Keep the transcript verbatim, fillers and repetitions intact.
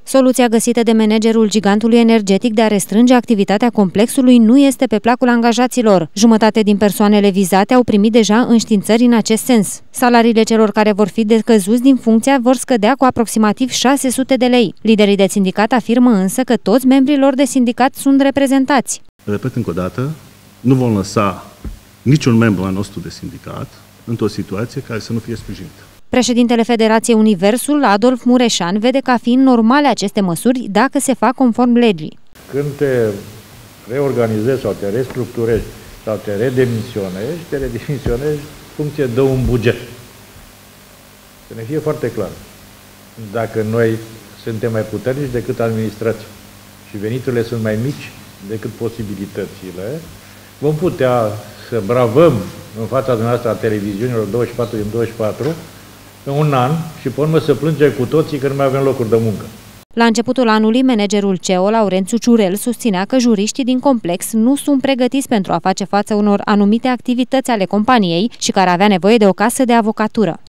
Soluția găsită de managerul gigantului energetic de a restrânge activitatea complexului nu este pe placul angajaților. Jumătate din persoanele vizate au primit deja înștiințări în acest sens. Salariile celor care vor fi decăzuți din funcția vor scădea cu aproximativ șase sute de lei. Liderii de sindicat afirmă însă că toți membrii lor de sindicat sunt reprezentați. Repet încă o dată, nu vom lăsa niciun membru al nostru de sindicat într-o situație care să nu fie sprijinită. Președintele Federației Universul, Adolf Mureșan, vede ca fiind normale aceste măsuri dacă se fac conform legii. Când te reorganizezi sau te restructurezi sau te redemisionezi, te redemisionezi funcție de un buget. Să ne fie foarte clar. Dacă noi suntem mai puternici decât administrația și veniturile sunt mai mici decât posibilitățile, vom putea să bravăm în fața dumneavoastră a televiziunilor douăzeci și patru din douăzeci și patru în un an și pe urmă să plângem cu toții că nu mai avem locuri de muncă. La începutul anului, managerul C E O, Laurențiu Ciurel, susținea că juriștii din complex nu sunt pregătiți pentru a face față unor anumite activități ale companiei și care avea nevoie de o casă de avocatură.